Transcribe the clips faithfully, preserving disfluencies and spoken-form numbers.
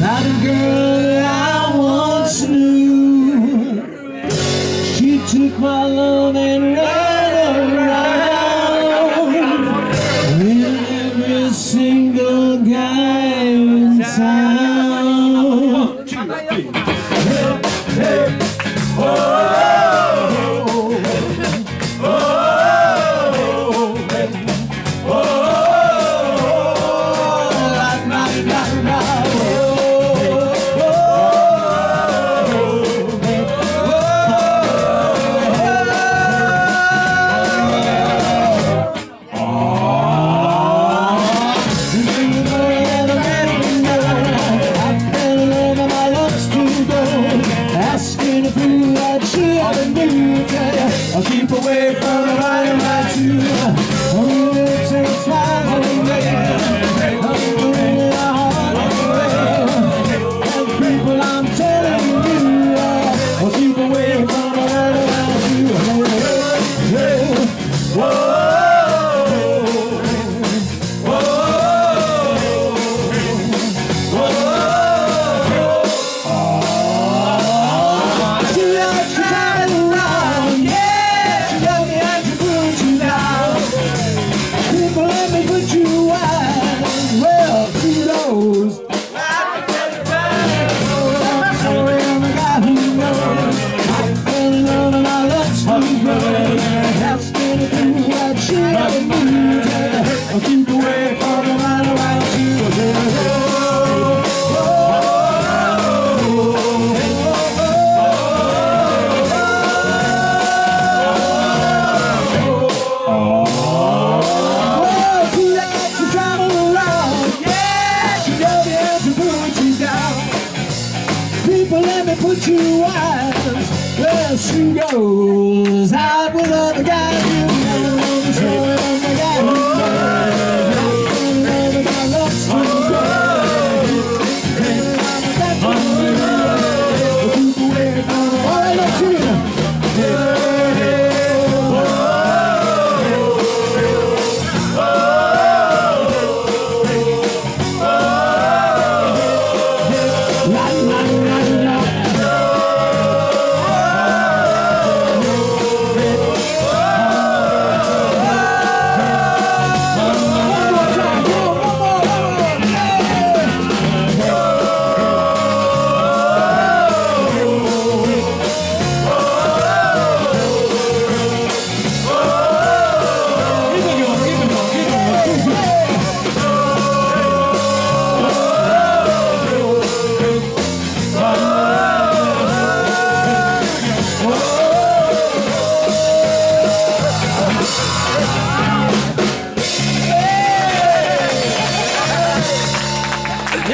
about a girl that I once knew. She took my love and ran around with every single guy in town. One, two, three. Hey, hey, oh. I'll keep away from the right right to oh, it's a fire away. I'm doing it hard away. And people, I'm telling you, I'll keep away from the right right to hey, hey, whoa. I'll keep away from the man around you. Oh, she likes to travel around. Yeah, she knows the answer put you down. People, let me put you wise. Well, she goes out with other guys. You know, so the guy who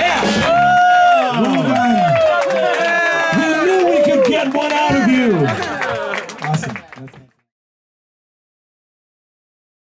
one out of you.